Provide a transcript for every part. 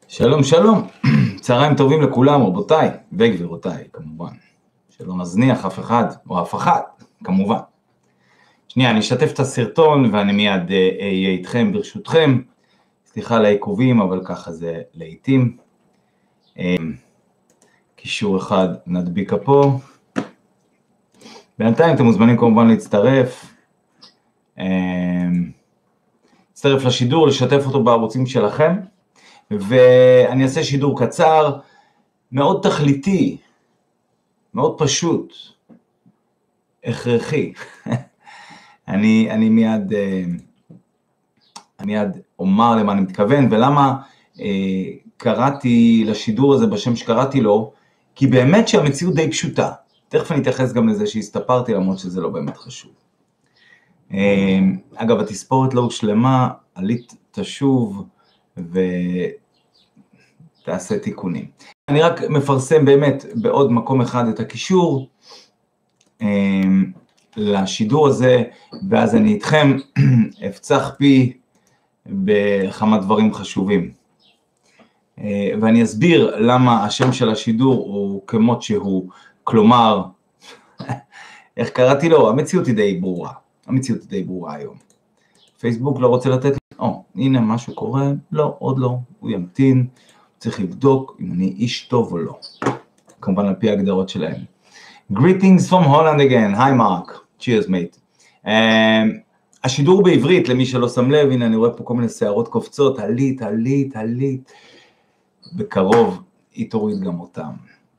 שלום שלום, צהריים טובים לכולם רבותיי וגבירותיי כמובן, שלא נזניח אף אחד או אף אחת כמובן. שנייה, אני אשתף את הסרטון ואני מיד אהיה איתכם ברשותכם, סליחה על העיכובים אבל ככה זה לעתים. קישור אחד נדביקה פה, בינתיים אתם מוזמנים כמובן להצטרף לשידור, לשתף אותו בערוצים שלכם. ואני אעשה שידור קצר, מאוד תכליתי, מאוד פשוט, הכרחי. אני מיד אומר למה אני מתכוון, ולמה קראתי לשידור הזה בשם שקראתי לו, כי באמת שהמציאות די פשוטה. תכף אני אתייחס גם לזה שהסתפרתי, למרות שזה לא באמת חשוב. אגב, התספורת לא הושלמה, עלית תשוב, ותעשה תיקונים. אני רק מפרסם באמת בעוד מקום אחד את הקישור לשידור הזה, ואז אני איתכם אפצח פי בכמה דברים חשובים. ואני אסביר למה השם של השידור הוא כמות שהוא, כלומר, איך קראתי לו? המציאות היא די ברורה. המציאות היא די ברורה היום. פייסבוק לא רוצה לתת לי, הנה משהו קורה, לא, עוד לא, הוא ימתין, צריך לבדוק אם אני איש טוב או לא, כמובן על פי ההגדרות שלהם. Greetings from Holland again, hi Mark, cheers mate. השידור בעברית, למי שלא שם לב, הנה אני רואה פה כל מיני שערות קופצות, עלית, בקרוב היא תוריד גם אותם.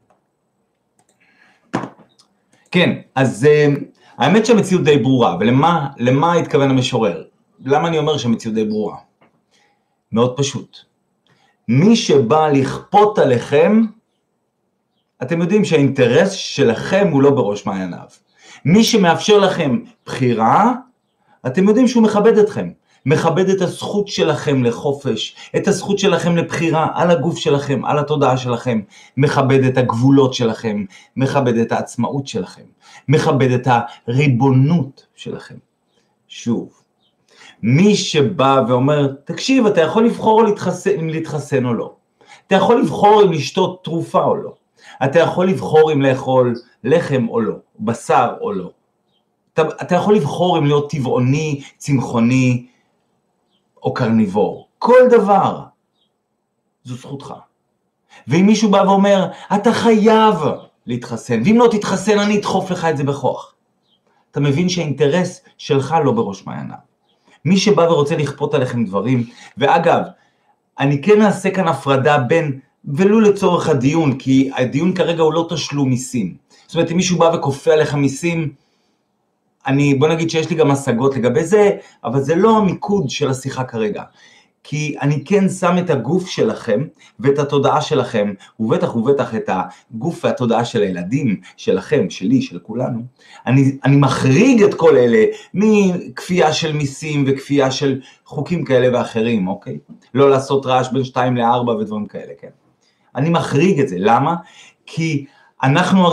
כן, אז האמת שהמציאות די ברורה, ולמה התכוון המשורר? למה אני אומר שהמציאות די ברורה? מאוד פשוט. מי שבא לכפות עליכם, אתם יודעים שהאינטרס שלכם הוא לא בראש מעייניו. מי שמאפשר לכם בחירה, אתם יודעים שהוא מכבד אתכם. מכבד את הזכות שלכם לחופש, את הזכות שלכם לבחירה על הגוף שלכם, על התודעה שלכם, מכבד את הגבולות שלכם, מכבד את העצמאות שלכם, מכבד את הריבונות שלכם. שוב, מי שבא ואומר, תקשיב, אתה יכול לבחור אם להתחסן או לא. אתה יכול לבחור אם לשתות תרופה או לא. אתה יכול לבחור אם לאכול לחם או לא, בשר או לא. אתה יכול לבחור אם להיות טבעוני, צמחוני או קרניבור. כל דבר זו זכותך. ואם מישהו בא ואומר, אתה חייב להתחסן, ואם לא תתחסן אני אדחוף לך את זה בכוח. אתה מבין שהאינטרס שלך לא בראש מעייניו. מי שבא ורוצה לכפות עליכם דברים, ואגב, אני כן אעשה כאן הפרדה בין, ולא לצורך הדיון, כי הדיון כרגע הוא לא תשלום מיסים. זאת אומרת, אם מישהו בא וכופה עליך מיסים, בוא נגיד שיש לי גם השגות לגבי זה, אבל זה לא המיקוד של השיחה כרגע. כי אני כן שם את הגוף שלכם ואת התודעה שלכם, ובטח את הגוף והתודעה של הילדים, שלכם, שלי, של כולנו. אני מחריג את כל אלה מכפייה של מיסים וכפייה של חוקים כאלה ואחרים, אוקיי? לא לעשות רעש בין 2 ל-4 ודברים כאלה, כן? אני מחריג את זה, למה? כי אנחנו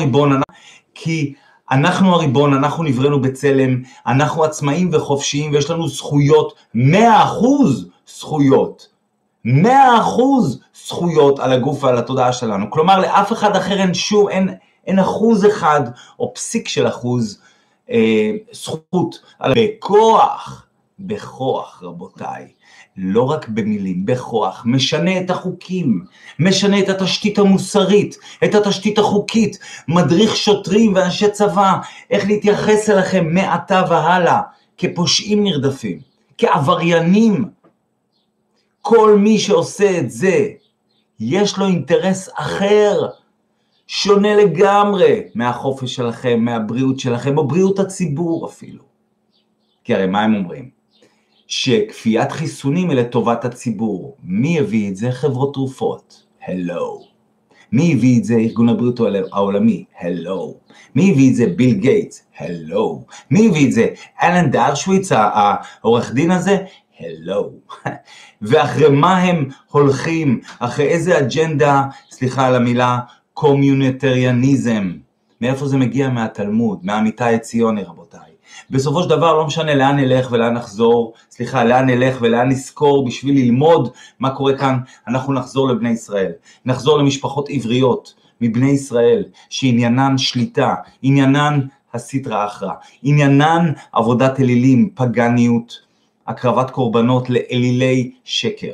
הריבון, אנחנו נבראנו בצלם, אנחנו עצמאים וחופשיים ויש לנו זכויות, 100% זכויות, 100% זכויות על הגוף ועל התודעה שלנו. כלומר, לאף אחד אחר אין 1% או פסיק של 1% זכות. בכוח רבותיי, לא רק במילים, בכוח, משנה את החוקים, משנה את התשתית המוסרית, את התשתית החוקית, מדריך שוטרים ואנשי צבא, איך להתייחס אליכם מעתה והלאה, כפושעים נרדפים, כעבריינים. כל מי שעושה את זה, יש לו אינטרס אחר, שונה לגמרי מהחופש שלכם, מהבריאות שלכם, או בריאות הציבור אפילו. כי הרי מה הם אומרים? שכפיית חיסונים היא לטובת הציבור. מי הביא את זה? חברות תרופות. הלו. מי הביא את זה? ארגון הבריאות העולמי. הלו. מי הביא את זה? ביל גייטס. הלו. מי הביא את זה? אלן דרשוויץ, העורך דין הזה. הלו. ואחרי מה הם הולכים? אחרי איזה אג'נדה, סליחה על המילה, קומיוניטריאניזם. מאיפה זה מגיע? מהתלמוד, מהמיטה הציוני רבותיי. בסופו של דבר לא משנה לאן נלך ולאן נחזור, לאן נלך ולאן נזכור בשביל ללמוד מה קורה כאן, אנחנו נחזור לבני ישראל, נחזור למשפחות עבריות מבני ישראל, שעניינן שליטה, עניינן הסטרא אחרא, עניינן עבודת אלילים, פגניות, הקרבת קורבנות לאלילי שקר.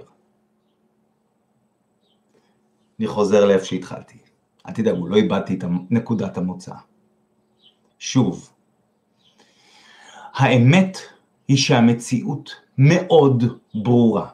אני חוזר לאיפה שהתחלתי. אל תדאגו, לא איבדתי את נקודת המוצא. שוב, האמת היא שהמציאות מאוד ברורה.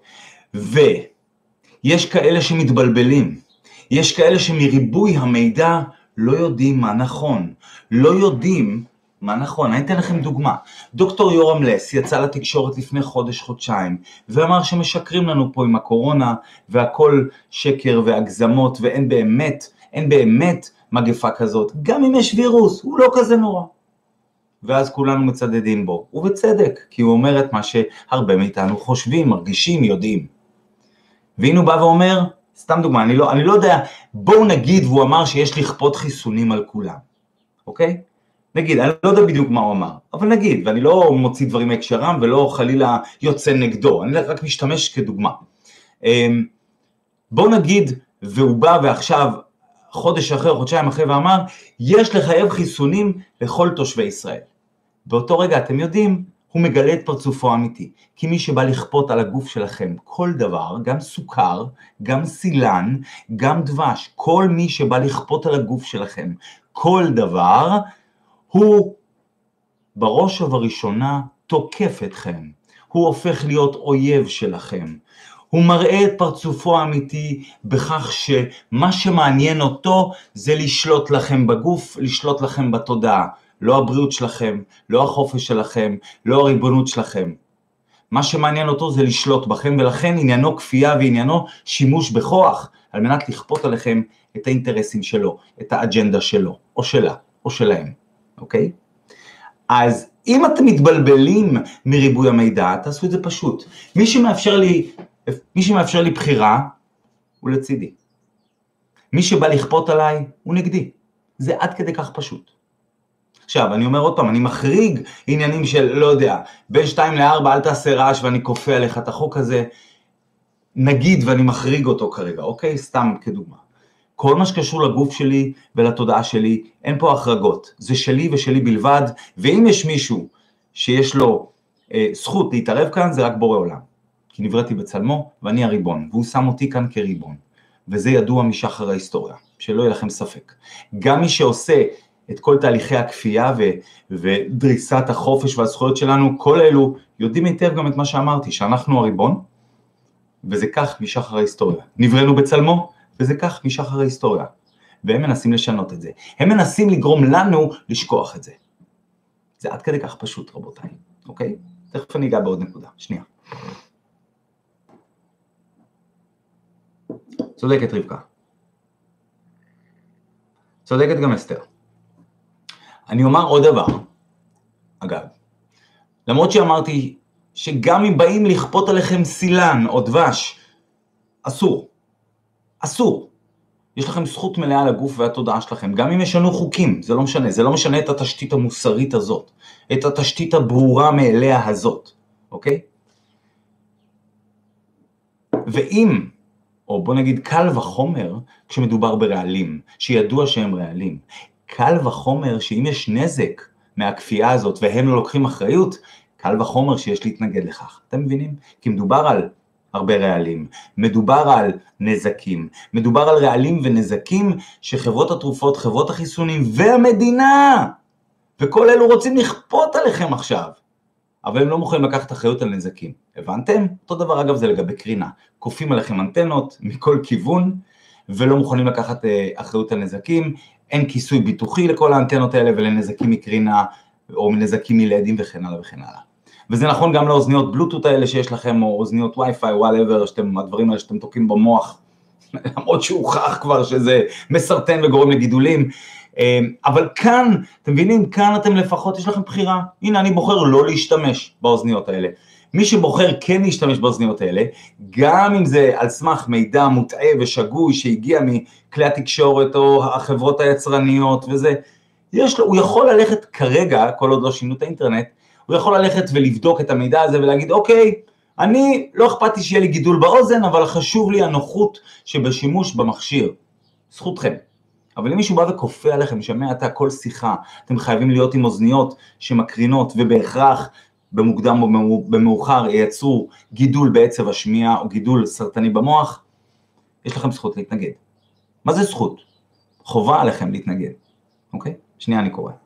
ויש כאלה שמתבלבלים, יש כאלה שמריבוי המידע לא יודעים מה נכון, לא יודעים מה נכון. אני אתן לכם דוגמה. דוקטור יורם לס יצא לתקשורת לפני חודש-חודשיים, ואמר שמשקרים לנו פה עם הקורונה, והכל שקר והגזמות, ואין באמת מגפה כזאת. גם אם יש וירוס, הוא לא כזה נורא. ואז כולנו מצדדים בו, ובצדק, כי הוא אומר את מה שהרבה מאיתנו חושבים, מרגישים, יודעים. והנה הוא בא ואומר, סתם דוגמה, אני לא יודע, בואו נגיד, והוא אמר שיש לכפות חיסונים על כולם, אוקיי? נגיד, אני לא יודע בדיוק מה הוא אמר, אבל נגיד, ואני לא מוציא דברים מהקשרם, ולא חלילה יוצא נגדו, אני רק משתמש כדוגמה. בואו נגיד, והוא בא ועכשיו, חודש אחרי, חודשיים אחרי, ואמר, יש לחייב חיסונים לכל תושבי ישראל. באותו רגע, אתם יודעים, הוא מגלה את פרצופו האמיתי, כי מי שבא לכפות על הגוף שלכם כל דבר, גם סוכר, גם סילן, גם דבש, כל מי שבא לכפות על הגוף שלכם כל דבר, הוא בראש ובראשונה תוקף אתכם, הוא הופך להיות אויב שלכם, הוא מראה את פרצופו האמיתי בכך שמה שמעניין אותו זה לשלוט לכם בגוף, לשלוט לכם בתודעה, לא הבריאות שלכם, לא החופש שלכם, לא הריבונות שלכם. מה שמעניין אותו זה לשלוט בכם, ולכן עניינו כפייה ועניינו שימוש בכוח, על מנת לכפות עליכם את האינטרסים שלו, את האג'נדה שלו, או שלה, או שלהם, אוקיי? אז אם אתם מתבלבלים מריבוי המידע, תעשו את זה פשוט. מי שמאפשר לי בחירה, הוא לצידי. מי שבא לכפות עליי, הוא נגדי. זה עד כדי כך פשוט. עכשיו, אני אומר עוד פעם, אני מחריג עניינים של, לא יודע, בין 2 ל-4, אל תעשה רעש ואני כופה עליך את החוק הזה, נגיד ואני מחריג אותו כרגע, אוקיי? סתם כדוגמה. כל מה שקשור לגוף שלי ולתודעה שלי, אין פה החרגות. זה שלי ושלי בלבד, ואם יש מישהו שיש לו זכות להתערב כאן, זה רק בורא עולם. כי נבראתי בצלמו ואני הריבון, והוא שם אותי כאן כריבון. וזה ידוע משחר ההיסטוריה, שלא יהיה לכם ספק. גם מי שעושה את כל תהליכי הכפייה ודריסת החופש והזכויות שלנו, כל אלו יודעים היטב גם את מה שאמרתי, שאנחנו הריבון, וזה כך משחר ההיסטוריה. נבראנו בצלמו, וזה כך משחר ההיסטוריה. והם מנסים לשנות את זה. הם מנסים לגרום לנו לשכוח את זה. זה עד כדי כך פשוט, רבותיי. אוקיי? תכף אני אגע בעוד נקודה. שנייה. צודקת רבקה. צודקת גם אסתר. אני אומר עוד דבר, אגב, למרות שאמרתי שגם אם באים לכפות עליכם סילן או דבש, אסור, אסור. יש לכם זכות מלאה על הגוף והתודעה שלכם, גם אם ישנו חוקים, זה לא משנה את התשתית המוסרית הזאת, את התשתית הברורה מאליה הזאת, אוקיי? ואם, או בוא נגיד קל וחומר, כשמדובר ברעלים, שידוע שהם רעלים, קל וחומר שאם יש נזק מהכפייה הזאת והם לא לוקחים אחריות, קל וחומר שיש להתנגד לכך. אתם מבינים? כי מדובר על הרבה רעלים, מדובר על נזקים, מדובר על רעלים ונזקים שחברות התרופות, חברות החיסונים והמדינה, וכל אלו רוצים לכפות עליכם עכשיו, אבל הם לא מוכנים לקחת אחריות על נזקים. הבנתם? אותו דבר אגב זה לגבי קרינה. כופים עליכם אנטנות מכל כיוון, ולא מוכנים לקחת אחריות על נזקים, אין כיסוי ביטוחי לכל האנטנות האלה ולנזקים מקרינה או מנזקים מלעדים וכן הלאה וכן הלאה. וזה נכון גם לאוזניות בלוטות האלה שיש לכם, או אוזניות וי-פיי, whatever, הדברים האלה שאתם תוקעים במוח, למרות שהוכח כבר שזה מסרטן וגורם לגידולים, אבל כאן, אתם מבינים, כאן אתם לפחות, יש לכם בחירה, הנה אני בוחר לא להשתמש באוזניות האלה, מי שבוחר כן להשתמש באוזניות האלה, גם אם זה על סמך מידע מוטעה ושגוי שהגיע מכלי התקשורת או החברות היצרניות וזה, הוא יכול ללכת כרגע, כל עוד לא שינו את האינטרנט, הוא יכול ללכת ולבדוק את המידע הזה ולהגיד, אוקיי, אני לא אכפתי שיהיה לי גידול באוזן, אבל חשוב לי הנוחות שבשימוש במכשיר. זכותכם. אבל אם מישהו בא וכופה עליכם, שמע אתה כל שיחה, אתם חייבים להיות עם אוזניות שמקרינות, ובהכרח במוקדם או במאוחר ייצרו גידול בעצב השמיעה, או גידול סרטני במוח, יש לכם זכות להתנגד. מה זה זכות? חובה עליכם להתנגד. אוקיי? שנייה אני קורא.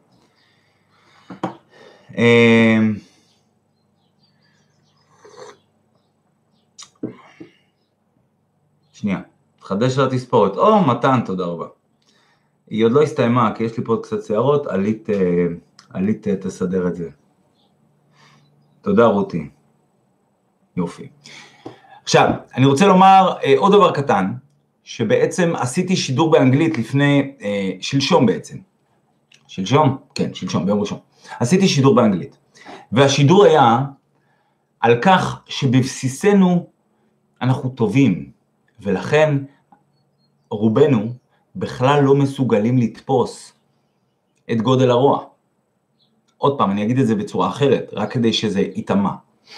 שנייה, תחדש על התספורת. מתן, תודה רבה. היא עוד לא הסתיימה, כי יש לי פה עוד קצת שערות, עלית תסדר את זה. תודה רותי. יופי. עכשיו, אני רוצה לומר עוד דבר קטן, שבעצם עשיתי שידור באנגלית לפני, שלשום בעצם. שלשום? כן, שלשום, ביום ראשון. עשיתי שידור באנגלית. והשידור היה על כך שבבסיסנו אנחנו טובים, ולכן רובנו בכלל לא מסוגלים לתפוס את גודל הרוע. עוד פעם, אני אגיד את זה בצורה אחרת, רק כדי שזה יתאמה.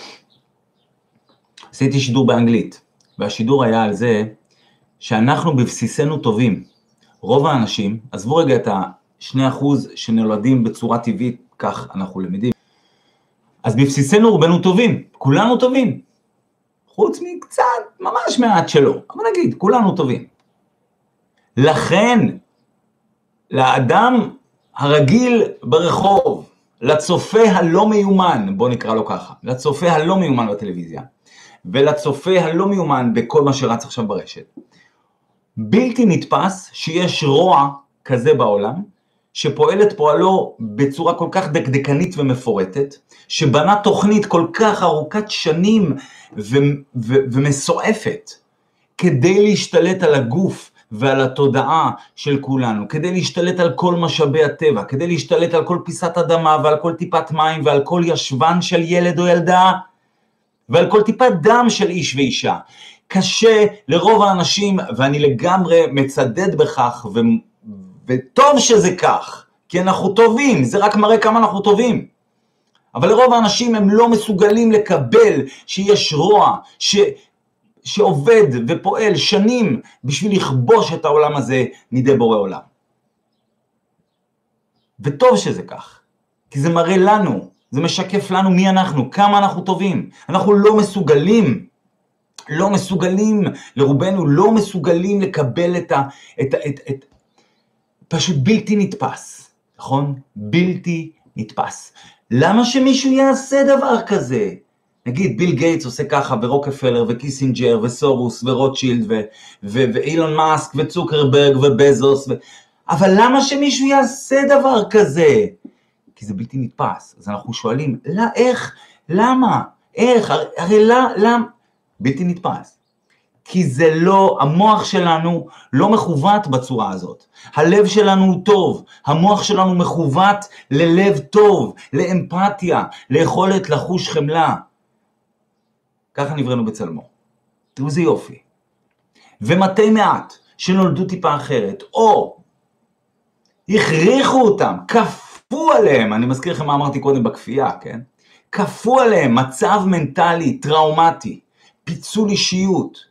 עשיתי שידור באנגלית, והשידור היה על זה שאנחנו בבסיסנו טובים. רוב האנשים, עזבו רגע את ה2% שנולדים בצורה טבעית, כך אנחנו למדים. אז בבסיסנו רובנו טובים, כולנו טובים. חוץ מקצת, ממש מעט שלא, אבל נגיד, כולנו טובים. לכן, לאדם הרגיל ברחוב, לצופה הלא מיומן, בוא נקרא לו ככה, לצופה הלא מיומן בטלוויזיה, ולצופה הלא מיומן בכל מה שרץ עכשיו ברשת, בלתי נתפס שיש רוע כזה בעולם, שפועלת פועלו בצורה כל כך דקדקנית ומפורטת, שבנה תוכנית כל כך ארוכת שנים ומסועפת, כדי להשתלט על הגוף ועל התודעה של כולנו, כדי להשתלט על כל משאבי הטבע, כדי להשתלט על כל פיסת אדמה ועל כל טיפת מים ועל כל ישבן של ילד או ילדה, ועל כל טיפת דם של איש ואישה. קשה לרוב האנשים, ואני לגמרי מצדד בכך, וטוב שזה כך, כי אנחנו טובים, זה רק מראה כמה אנחנו טובים. אבל לרוב האנשים הם לא מסוגלים לקבל שיש רוע, שעובד ופועל שנים בשביל לכבוש את העולם הזה מידי בורא עולם. וטוב שזה כך, כי זה מראה לנו, זה משקף לנו מי אנחנו, כמה אנחנו טובים. אנחנו לא מסוגלים, לרובנו לא מסוגלים לקבל פשוט בלתי נתפס, נכון? בלתי נתפס. למה שמישהו יעשה דבר כזה? נגיד ביל גייטס עושה ככה, ורוקפלר, וקיסינג'ר, וסורוס, ורוטשילד, ואילון מאסק, וצוקרברג, ובזוס, אבל למה שמישהו יעשה דבר כזה? כי זה בלתי נתפס. אז אנחנו שואלים, איך? למה? איך? הרי למה? בלתי נתפס. כי זה לא, המוח שלנו לא מכוות בצורה הזאת. הלב שלנו הוא טוב, המוח שלנו מכוות ללב טוב, לאמפתיה, ליכולת לחוש חמלה. ככה נבראנו בצלמו. תראו זה יופי. ומתי מעט שנולדו טיפה אחרת, או הכריחו אותם, כפו עליהם, אני מזכיר לכם מה אמרתי קודם בכפייה, כן? כפו עליהם מצב מנטלי, טראומטי, פיצול אישיות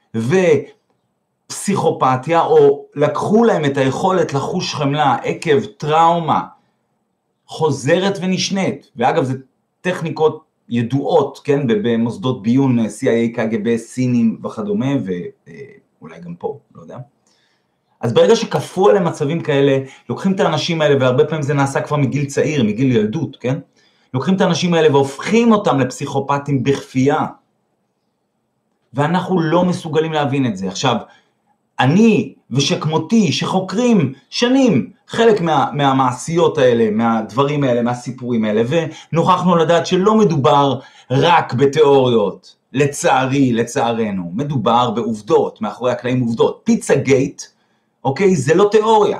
ופסיכופתיה, או לקחו להם את היכולת לחוש חמלה עקב טראומה חוזרת ונשנית, ואגב זה טכניקות ידועות, כן, במוסדות ביון, CIA, KGB, סינים וכדומה, ואולי גם פה, לא יודע. אז ברגע שכפו עליהם מצבים כאלה, לוקחים את האנשים האלה, והרבה פעמים זה נעשה כבר מגיל צעיר, מגיל ילדות, כן? לוקחים את האנשים האלה והופכים אותם לפסיכופטים בכפייה, ואנחנו לא מסוגלים להבין את זה. עכשיו, אני ושכמותי שחוקרים שנים חלק מהמעשיות האלה, מהדברים האלה, מהסיפורים האלה, ונוכחנו לדעת שלא מדובר רק בתיאוריות, לצערנו, מדובר בעובדות, מאחורי הקלעים עובדות. פיצה גייט, אוקיי, זה לא תיאוריה,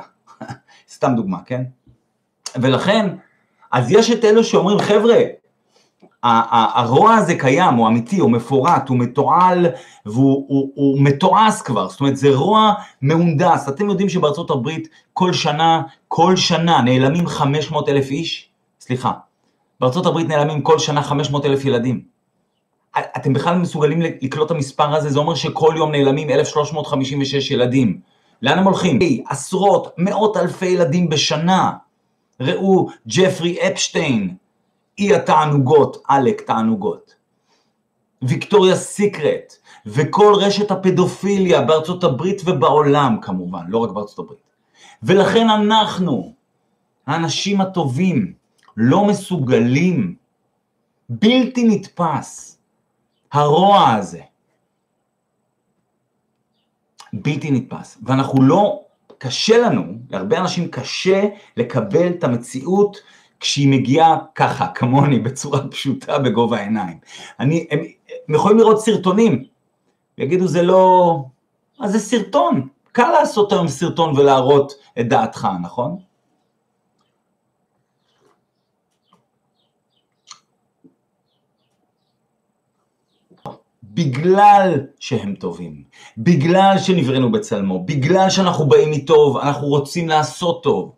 סתם דוגמה, כן? ולכן, אז יש את אלו שאומרים, חבר'ה, הרוע הזה קיים, הוא אמיתי, הוא מפורט, הוא מתועל, והוא מתועס כבר, זאת אומרת, זה רוע מהונדס. אתם יודעים שבארצות הברית כל שנה נעלמים 500,000 איש? סליחה, בארצות הברית נעלמים כל שנה 500,000 ילדים. אתם בכלל מסוגלים לקלוט המספר הזה? זה אומר שכל יום נעלמים 1,356 ילדים. לאן הם הולכים? עשרות, מאות אלפי ילדים בשנה. ראו ג'פרי אפשטיין, אי התענוגות, עלק תענוגות. ויקטוריה סיקרט, וכל רשת הפדופיליה בארצות הברית ובעולם כמובן, לא רק בארצות הברית. ולכן אנחנו, האנשים הטובים, לא מסוגלים, בלתי נתפס, הרוע הזה. בלתי נתפס. ואנחנו לא, קשה לנו, להרבה אנשים קשה לקבל את המציאות כשהיא מגיעה ככה, כמוני, בצורה פשוטה בגובה העיניים. הם יכולים לראות סרטונים, ויגידו זה לא, אז זה סרטון, קל לעשות היום סרטון ולהראות את דעתך, נכון? בגלל שהם טובים, בגלל שנבראנו בצלמו, בגלל שאנחנו באים מטוב, אנחנו רוצים לעשות טוב.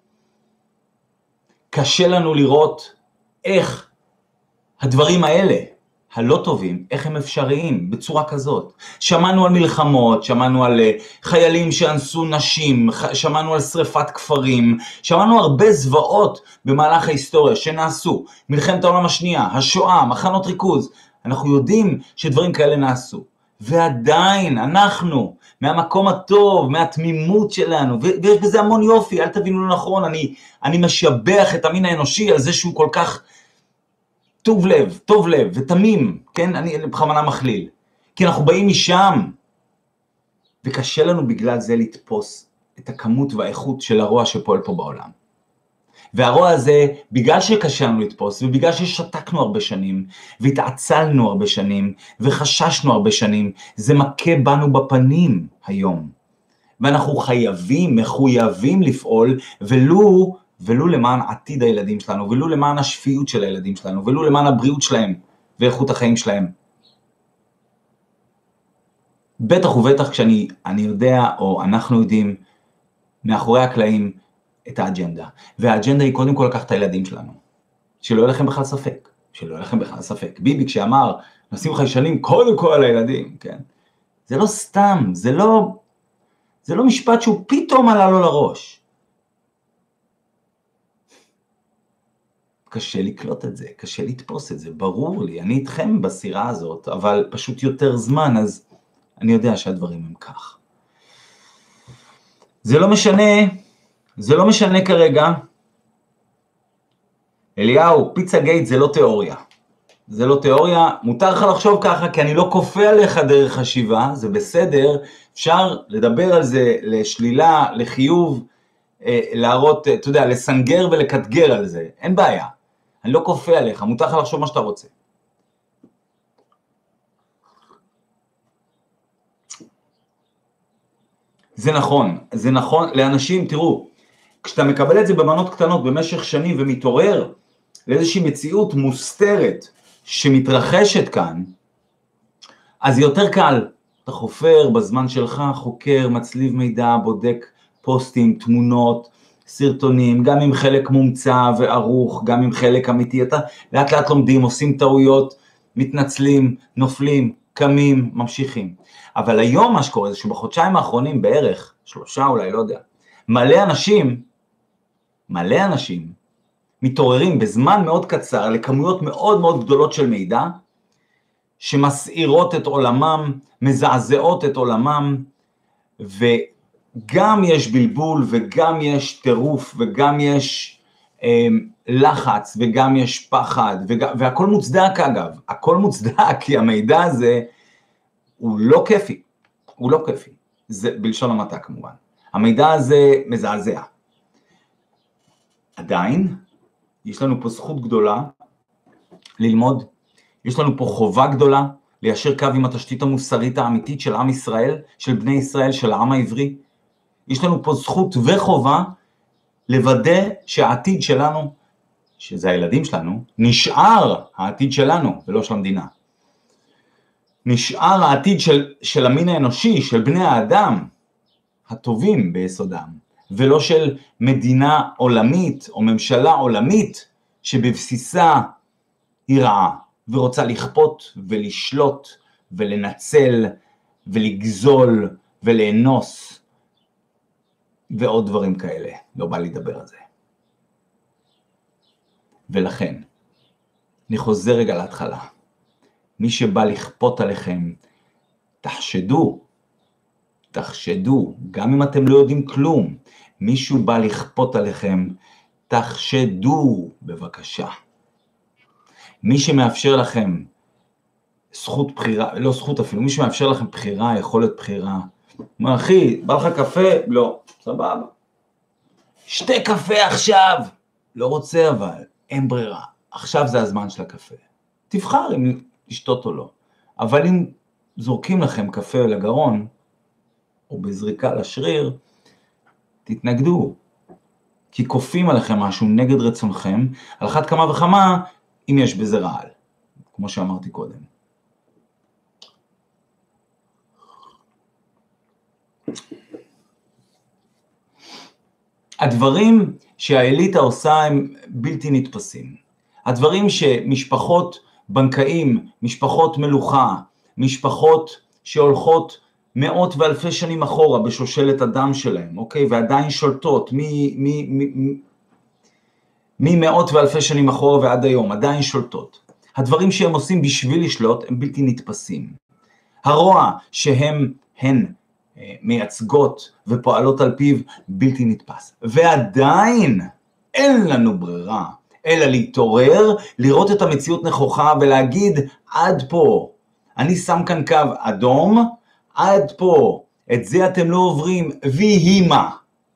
קשה לנו לראות איך הדברים האלה, הלא טובים, איך הם אפשריים בצורה כזאת. שמענו על מלחמות, שמענו על חיילים שאנסו נשים, שמענו על שריפת כפרים, שמענו הרבה זוועות במהלך ההיסטוריה שנעשו. מלחמת העולם השנייה, השואה, מחנות ריכוז, אנחנו יודעים שדברים כאלה נעשו. ועדיין אנחנו, מהמקום הטוב, מהתמימות שלנו, ויש בזה המון יופי, אל תבינו לא נכון, אני משבח את המין האנושי על זה שהוא כל כך טוב לב ותמים, כן? אני בכוונה מכליל. כי אנחנו באים משם, וקשה לנו בגלל זה לתפוס את הכמות והאיכות של הרוע שפועל פה בעולם. והרוע הזה, בגלל שקשה לנו לתפוס, ובגלל ששתקנו הרבה שנים, והתעצלנו הרבה שנים, וחששנו הרבה שנים, זה מכה בנו בפנים היום. ואנחנו מחויבים לפעול, ולו למען עתיד הילדים שלנו, ולו למען השפיות של הילדים שלנו, ולו למען הבריאות שלהם, ואיכות החיים שלהם. בטח ובטח כשאני יודע, או אנחנו יודעים, מאחורי הקלעים, את האג'נדה. והאג'נדה היא קודם כל לקחת את הילדים שלנו. שלא יהיה לכם בכלל ספק. ביבי כשאמר, נשים חיישנים קודם כל על הילדים, כן? זה לא סתם, זה לא משפט שהוא פתאום עלה לו לראש. קשה לקלוט את זה, קשה לתפוס את זה, ברור לי, אני איתכם בסירה הזאת, אבל פשוט יותר זמן, אז אני יודע שהדברים הם כך. זה לא משנה כרגע, אליהו, פיצה גייט זה לא תיאוריה. זה לא תיאוריה, מותר לך לחשוב ככה, כי אני לא כופה עליך דרך חשיבה, זה בסדר, אפשר לדבר על זה לשלילה, לחיוב, להראות, אתה יודע, לסנגר ולקטגר על זה, אין בעיה. אני לא כופה עליך, מותר לך לחשוב מה שאתה רוצה. זה נכון לאנשים, תראו, כשאתה מקבל את זה במנות קטנות במשך שנים ומתעורר לאיזושהי מציאות מוסתרת שמתרחשת כאן, אז יותר קל. אתה חופר בזמן שלך, חוקר, מצליב מידע, בודק פוסטים, תמונות, סרטונים, גם עם חלק מומצא וערוך, גם עם חלק אמיתי, אתה לאט לאט לומדים, עושים טעויות, מתנצלים, נופלים, קמים, ממשיכים. אבל היום מה שקורה זה שבחודשיים האחרונים בערך, 3 אולי, לא יודע, מלא אנשים מתעוררים בזמן מאוד קצר לכמויות מאוד מאוד גדולות של מידע, שמסעירות את עולמם, מזעזעות את עולמם, וגם יש בלבול, וגם יש טירוף, וגם יש לחץ, וגם יש פחד, והכל מוצדק אגב, הכל מוצדק, כי המידע הזה הוא לא כיפי, זה בלשון המעטה כמובן, המידע הזה מזעזע. עדיין, יש לנו פה זכות גדולה ללמוד, יש לנו פה חובה גדולה ליישר קו עם התשתית המוסרית האמיתית של עם ישראל, של בני ישראל, של העם העברי. יש לנו פה זכות וחובה לוודא שהעתיד שלנו, שזה הילדים שלנו, נשאר העתיד שלנו ולא של המדינה. נשאר העתיד של המין האנושי, של בני האדם הטובים ביסודם, ולא של מדינה עולמית או ממשלה עולמית שבבסיסה היא רעה ורוצה לכפות ולשלוט ולנצל ולגזול ולאנוס ועוד דברים כאלה. לא בא לי לדבר על זה. ולכן, אני חוזר רגע להתחלה. מי שבא לכפות עליכם, תחשדו, גם אם אתם לא יודעים כלום, מישהו בא לכפות עליכם, תחשדו בבקשה. מי שמאפשר לכם זכות בחירה, לא זכות אפילו, מי שמאפשר לכם בחירה, יכולת בחירה, אומר, אחי, בא לך קפה? לא, סבבה. שתי קפה עכשיו. לא רוצה אבל, אין ברירה. עכשיו זה הזמן של הקפה. תבחר אם לשתות או לא. אבל אם זורקים לכם קפה לגרון, או בזריקה לשריר, תתנגדו. כי כופים עליכם משהו נגד רצונכם, על אחת כמה וכמה, אם יש בזה רעל. כמו שאמרתי קודם. הדברים שהאליטה עושה הם בלתי נתפסים. הדברים שמשפחות בנקאים, משפחות מלוכה, משפחות שהולכות מאות ואלפי שנים אחורה בשושלת הדם שלהם, אוקיי? ועדיין שולטות ממאות ואלפי שנים אחורה ועד היום, עדיין שולטות. הדברים שהם עושים בשביל לשלוט הם בלתי נתפסים. הרוע שהן מייצגות ופועלות על פיו בלתי נתפס. ועדיין אין לנו ברירה, אלא להתעורר, לראות את המציאות נכוחה ולהגיד עד פה. אני שם כאן קו אדום, עד פה. את זה אתם לא עוברים, ויהי מה.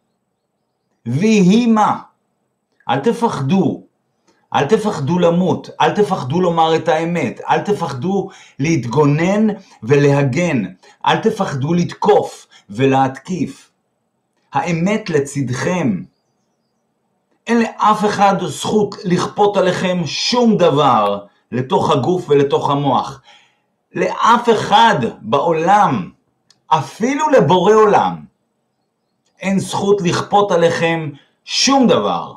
ויהי מה. אל תפחדו. אל תפחדו למות, אל תפחדו לומר את האמת, אל תפחדו להתגונן ולהגן, אל תפחדו לתקוף ולהתקיף. האמת לצדכם. אין לאף אחד זכות לכפות עליכם שום דבר לתוך הגוף ולתוך המוח. לאף אחד בעולם, אפילו לבורא עולם, אין זכות לכפות עליכם שום דבר.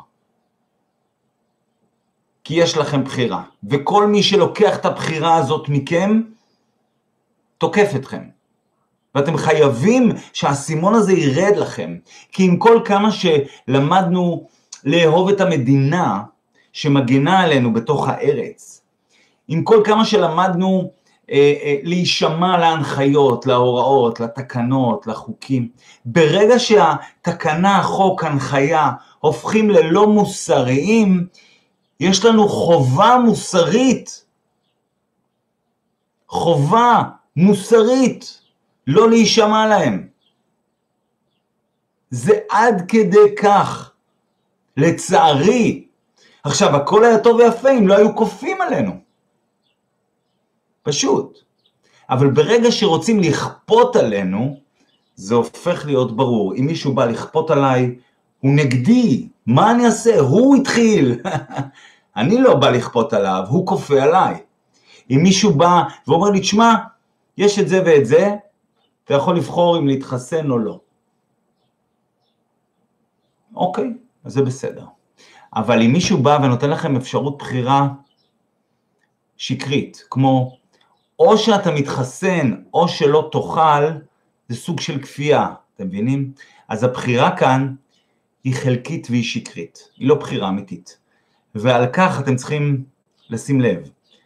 כי יש לכם בחירה, וכל מי שלוקח את הבחירה הזאת מכם, תוקף אתכם. ואתם חייבים שהסימון הזה ירד לכם, כי עם כל כמה שלמדנו לאהוב את המדינה שמגנה עלינו בתוך הארץ, עם כל כמה שלמדנו להישמע להנחיות, להוראות, לתקנות, לחוקים, ברגע שהתקנה, החוק, הנחיה, הופכים ללא מוסריים, יש לנו חובה מוסרית, לא להישמע להם. זה עד כדי כך, לצערי. עכשיו, הכל היה טוב ויפה אם לא היו כופים עלינו. פשוט. אבל ברגע שרוצים לכפות עלינו, זה הופך להיות ברור. אם מישהו בא לכפות עליי, הוא נגדי. מה אני אעשה? הוא התחיל. אני לא בא לכפות עליו, הוא כופה עליי. אם מישהו בא ואומר לי, תשמע, יש את זה ואת זה, אתה יכול לבחור אם להתחסן או לא. אוקיי, אז זה בסדר. אבל אם מישהו בא ונותן לכם אפשרות בחירה שקרית, כמו או שאתה מתחסן או שלא תאכל, זה סוג של כפייה, אתם מבינים? אז הבחירה כאן היא חלקית והיא שקרית, היא לא בחירה אמיתית. ועל כך אתם צריכים לשים לב.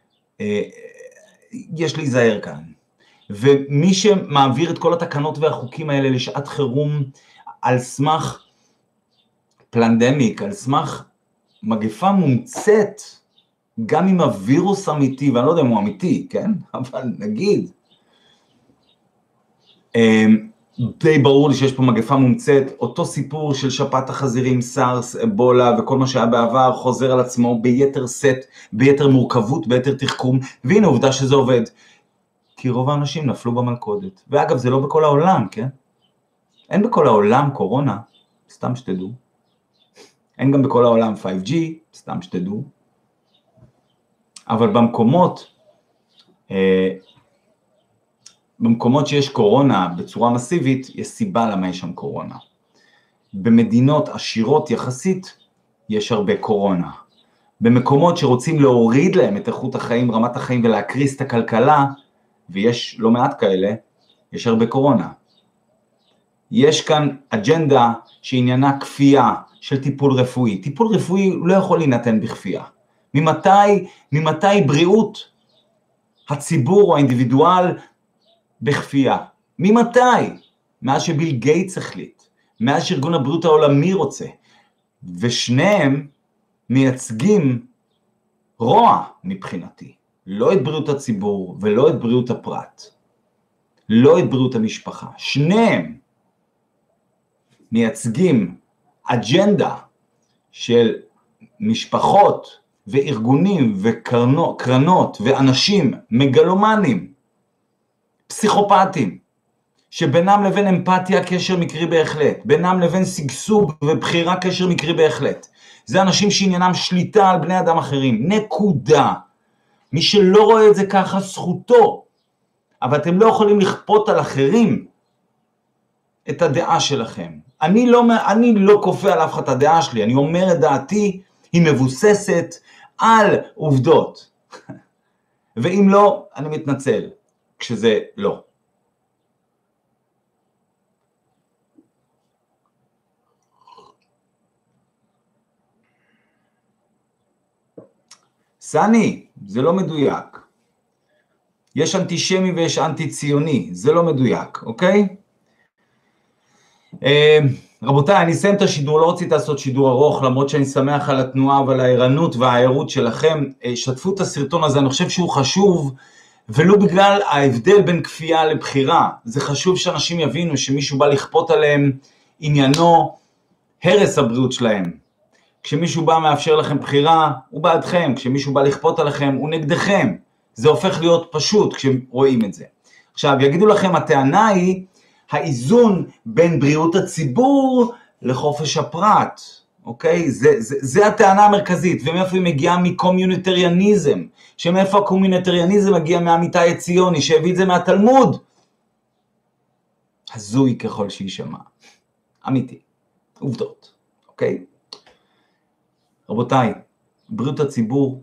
יש להיזהר כאן. ומי שמעביר את כל התקנות והחוקים האלה לשעת חירום על סמך פלנדמיק, על סמך מגפה מומצאת, גם עם הווירוס אמיתי, ואני לא יודע אם הוא אמיתי, כן? אבל נגיד, די ברור לי שיש פה מגפה מומצאת, אותו סיפור של שפעת החזירים, סארס, אבולה וכל מה שהיה בעבר חוזר על עצמו ביתר סט, ביתר מורכבות, ביתר תחכום, והנה עובדה שזה עובד. כי רוב האנשים נפלו במלכודת. ואגב, זה לא בכל העולם, כן? אין בכל העולם קורונה, סתם שתדעו. אין גם בכל העולם 5G, סתם שתדעו. אבל במקומות שיש קורונה בצורה מסיבית, יש סיבה למה יש שם קורונה. במדינות עשירות יחסית, יש הרבה קורונה. במקומות שרוצים להוריד להם את איכות החיים, רמת החיים ולהקריס את הכלכלה, ויש לא מעט כאלה, יש הרבה קורונה. יש כאן אג'נדה שעניינה כפייה של טיפול רפואי. טיפול רפואי לא יכול להינתן בכפייה. ממתי בריאות הציבור או האינדיבידואל בכפייה? ממתי? מאז שביל גייטס החליט, מאז שארגון הבריאות העולמי רוצה, ושניהם מייצגים רוע מבחינתי, לא את בריאות הציבור ולא את בריאות הפרט, לא את בריאות המשפחה, שניהם מייצגים אג'נדה של משפחות וארגונים וקרנות ואנשים מגלומנים, פסיכופטים, שבינם לבין אמפתיה קשר מקרי בהחלט, בינם לבין סגסוג ובחירה קשר מקרי בהחלט. זה אנשים שעניינם שליטה על בני אדם אחרים, נקודה. מי שלא רואה את זה ככה זכותו, אבל אתם לא יכולים לכפות על אחרים את הדעה שלכם. אני לא כופה על אף אחד את הדעה שלי, אני אומר את דעתי, היא מבוססת על עובדות. ואם לא, אני מתנצל, כשזה לא. סני, זה לא מדויק. יש אנטישמי ויש אנטי ציוני, זה לא מדויק, אוקיי? רבותיי, אני אסיים את השידור, לא רציתי לעשות שידור ארוך, למרות שאני שמח על התנועה ועל הערנות והעירות שלכם. שתפו את הסרטון הזה, אני חושב שהוא חשוב, ולא בגלל ההבדל בין כפייה לבחירה. זה חשוב שאנשים יבינו שמישהו בא לכפות עליהם, עניינו הרס הבריאות שלהם. כשמישהו בא מאפשר לכם בחירה, הוא בעדכם, כשמישהו בא לכפות עליכם, הוא נגדכם. זה הופך להיות פשוט כשרואים את זה. עכשיו, יגידו לכם, הטענה היא, האיזון בין בריאות הציבור לחופש הפרט, אוקיי? זה הטענה המרכזית, ומאיפה היא מגיעה? מקומיוניטריאניזם, שמאיפה הקומיוניטריאניזם מגיע מהמיטאי הציוני, שהביא את זה מהתלמוד. הזוי ככל שישמע. אמיתי. עובדות, אוקיי? רבותיי, בריאות הציבור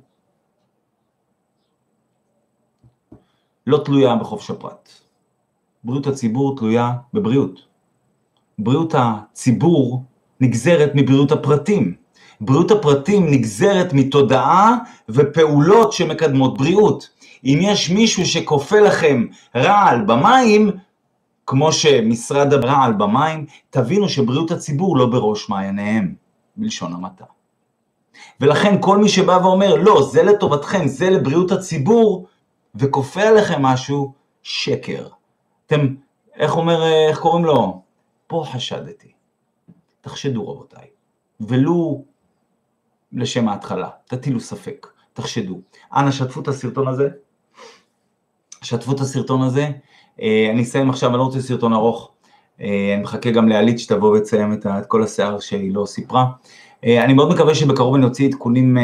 לא תלויה בחופש הפרט. בריאות הציבור תלויה בבריאות. בריאות הציבור נגזרת מבריאות הפרטים. בריאות הפרטים נגזרת מתודעה ופעולות שמקדמות בריאות. אם יש מישהו שכופה לכם רעל במים, כמו שמשרד הרעל במים, תבינו שבריאות הציבור לא בראש מעייניהם, בלשון המעטה. ולכן כל מי שבא ואומר, לא, זה לטובתכם, זה לבריאות הציבור, וכופה עליכם משהו, שקר. אתם, איך קוראים לו? פה חשדתי. תחשדו רבותיי. ולו לשם ההתחלה, תטילו ספק, תחשדו. אנא, שתפו את הסרטון הזה. שתפו את הסרטון הזה. אני אסיים עכשיו, אני לא רוצה סרטון ארוך. אני מחכה גם לעלית שתבוא ותסיים את כל השיער שהיא לא סיפרה. אני מאוד מקווה שבקרוב אני אוציא עדכונים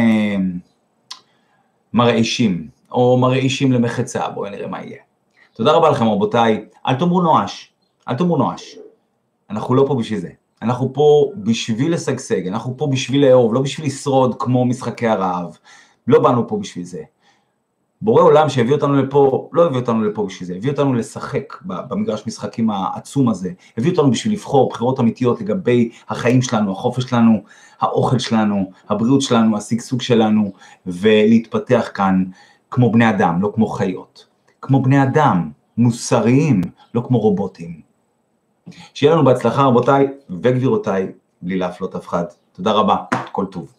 מרעישים, או מרעישים למחצה, בואו נראה מה יהיה. תודה רבה לכם רבותיי, אל תאמרו נואש, אל תאמרו נואש, אנחנו לא פה בשביל זה, אנחנו פה בשביל לשגשג, אנחנו פה בשביל לאהוב, לא בשביל לשרוד כמו משחקי הרעב, לא באנו פה בשביל זה. בורא עולם שהביא אותנו לפה, לא הביא אותנו לפה בשביל זה, הביא אותנו לשחק במגרש משחקים העצום הזה, הביא אותנו בשביל לבחור בחירות אמיתיות לגבי החיים שלנו, החופש שלנו, האוכל שלנו, הבריאות שלנו, השגשוג שלנו, ולהתפתח כאן כמו בני אדם, לא כמו חיות, כמו בני אדם, מוסריים, לא כמו רובוטים. שיהיה לנו בהצלחה רבותיי וגבירותיי, בלי להפלות אף אחד. תודה רבה, כל טוב.